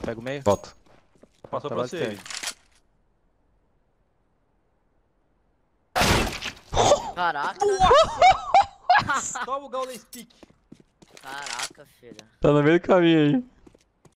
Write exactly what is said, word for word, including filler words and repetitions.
Pega o meio. Volta. Passou Tá pra lá de você. trás. Caraca. Toma o Golden Stick. Caraca, filho. Tá no meio do caminho aí.